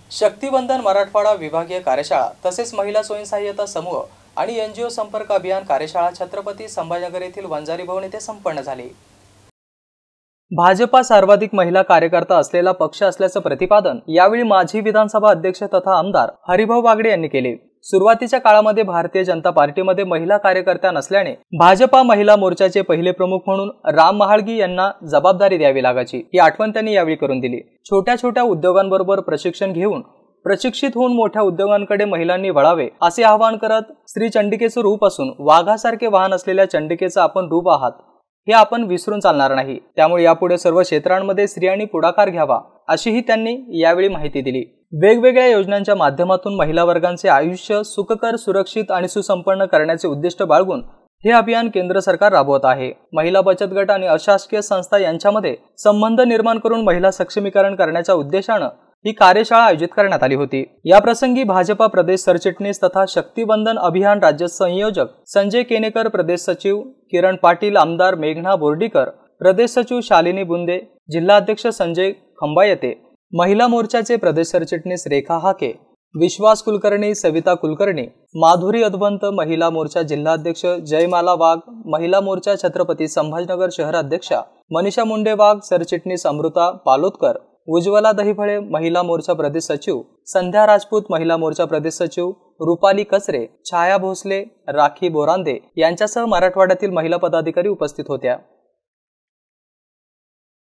शक्तिवंदन मराठवाडा विभागीय कार्यशाळा तसेच महिला स्वयंसहाय्यता समूह आणि एनजीओ संपर्क अभियान कार्यशाळा छत्रपती संभाजीनगर येथील वंजारी भवन येथे संपन्न झाली। भाजपा सर्वाधिक महिला कार्यकर्ता असलेला पक्ष असल्याचं प्रतिपादन यावेळी माजी विधानसभा अध्यक्ष तथा आमदार हरिभाऊ बागडे यांनी केले। सुरुवातीच्या काळामध्ये भारतीय जनता पार्टीमध्ये महिला कार्यकर्त्या नसल्याने भाजपा महिला मोर्चाचे पहिले प्रमुख म्हणून राम महाळगी यांना जबाबदारी द्यावी लागायची, ही आठवण त्यांनी यावेळी करून दिली। छोट्या छोट्या उद्योगांबरोबर प्रशिक्षण घेऊन प्रशिक्षित होऊन मोठ्या उद्योगांकडे महिलांनी वळावे असे आवाहन करत स्त्री चंडिकेचं रूप असून वाघासारखे वाहन असलेल्या चंडिकेचं आपण रूप आहात हे आपण विसरून चालणार नाही। त्यामुळे यापुढे सर्व क्षेत्रांमध्ये स्त्रियांनी पुढाकार घ्यावा अशीही त्यांनी यावेळी माहिती दिली। वेगवेगळ्या योजनांच्या माध्यमातून महिला वर्गांचे आयुष्य सुखकर, सुरक्षित आणि सुसंपन्न करण्याचे उद्दिष्ट बाळगून हे अभियान केंद्र सरकार राबवत आहे। महिला बचत गट आणि अशासकीय संस्था यांच्यामध्ये संबंध निर्माण करून महिला सक्षमीकरण करण्याच्या उद्देशाने ही कार्यशाळा आयोजित करण्यात आली होती। या प्रसंगी भाजपा प्रदेश सरचिटणीस तथा शक्तिवंदन अभियान राज्य संयोजक संजय केनेकर, प्रदेश सचिव किरण पाटील, आमदार मेघना बोर्डीकर, प्रदेश सचिव शालिनी बुंदे, जिल्हाध्यक्ष संजय खंबायते, महिला मोर्चाचे प्रदेश सरचिटणीस रेखा हाके, विश्वास कुलकर्णी, सविता कुलकर्णी, माधुरी अद्वंत, महिला मोर्चा जिल्हाध्यक्ष जयमाला वाघ, महिला मोर्चा छत्रपती संभाजीनगर शहराध्यक्षा मनीषा मुंडे वाघ, सरचिटणीस अमृता पालोदकर, उज्ज्वला दहिफळे, महिला मोर्चा प्रदेश सचिव संध्या राजपूत, महिला मोर्चा प्रदेश सचिव रुपाली कचरे, छाया भोसले, राखी बोरांदे यांच्यासह मराठवाड्यातील महिला पदाधिकारी उपस्थित होत्या।